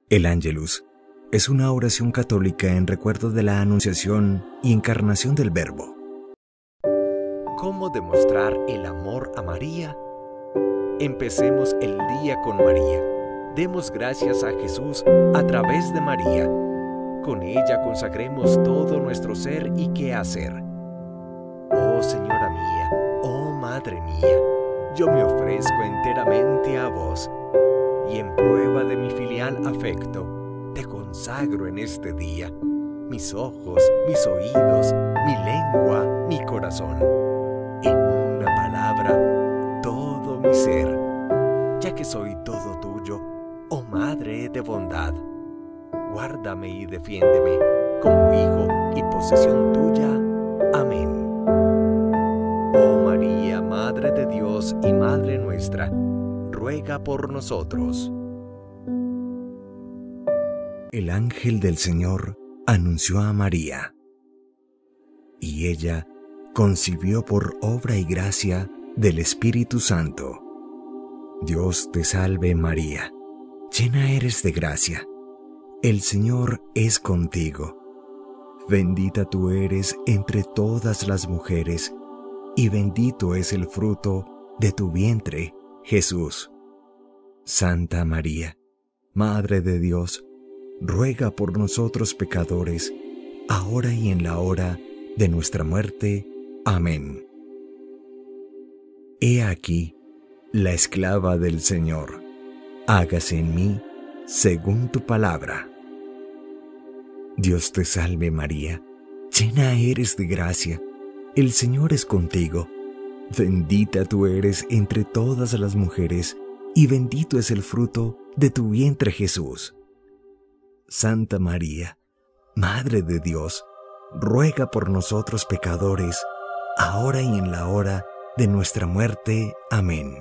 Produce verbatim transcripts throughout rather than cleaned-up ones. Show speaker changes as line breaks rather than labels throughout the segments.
El Ángelus es una oración católica en recuerdo de la anunciación y encarnación del Verbo.
¿Cómo demostrar el amor a María? Empecemos el día con María. Demos gracias a Jesús a través de María. Con ella consagremos todo nuestro ser y qué hacer. Oh Señora mía, oh Madre mía, yo me ofrezco enteramente a vos, y en prueba de mi filial afecto, te consagro en este día mis ojos, mis oídos, mi lengua, mi corazón. En una palabra, todo mi ser, ya que soy todo tuyo, oh Madre de bondad. Guárdame y defiéndeme como hijo y posesión tuya. Amén. Oh María, Madre de Dios y Madre nuestra, ruega por nosotros.
El ángel del Señor anunció a María, y ella concibió por obra y gracia del Espíritu Santo. Dios te salve María, llena eres de gracia, el Señor es contigo. Bendita tú eres entre todas las mujeres, y bendito es el fruto de tu vientre, Jesús. Santa María, Madre de Dios, ruega por nosotros pecadores, ahora y en la hora de nuestra muerte. Amén. He aquí la esclava del Señor, hágase en mí según tu palabra. Dios te salve María, llena eres de gracia, el Señor es contigo. Bendita tú eres entre todas las mujeres, y bendito es el fruto de tu vientre Jesús. Santa María, Madre de Dios, ruega por nosotros pecadores, ahora y en la hora de nuestra muerte. Amén.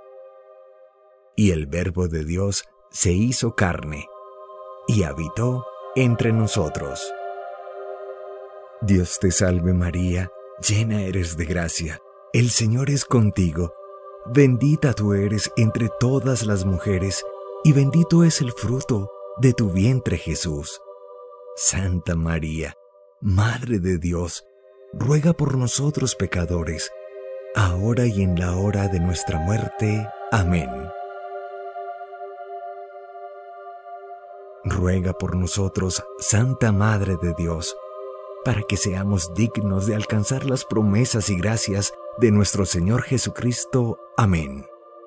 Y el Verbo de Dios se hizo carne, y habitó entre nosotros. Dios te salve María, llena eres de gracia, el Señor es contigo. Bendita tú eres entre todas las mujeres, y bendito es el fruto de tu vientre Jesús. Santa María, Madre de Dios, ruega por nosotros pecadores, ahora y en la hora de nuestra muerte. Amén. Ruega por nosotros, Santa Madre de Dios, para que seamos dignos de alcanzar las promesas y gracias de nuestro Señor Jesucristo. Amén.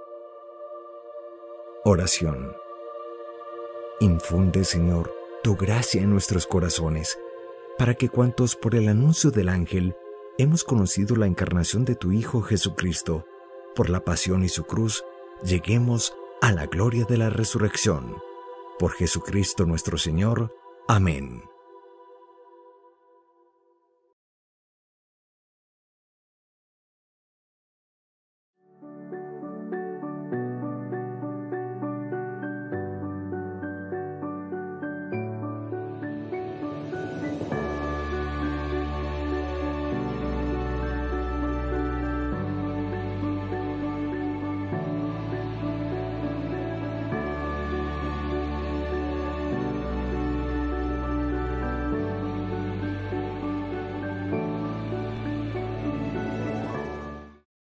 Oración. Infunde, Señor, tu gracia en nuestros corazones, para que cuantos por el anuncio del ángel hemos conocido la encarnación de tu Hijo Jesucristo, por la pasión y su cruz, lleguemos a la gloria de la resurrección. Por Jesucristo nuestro Señor. Amén.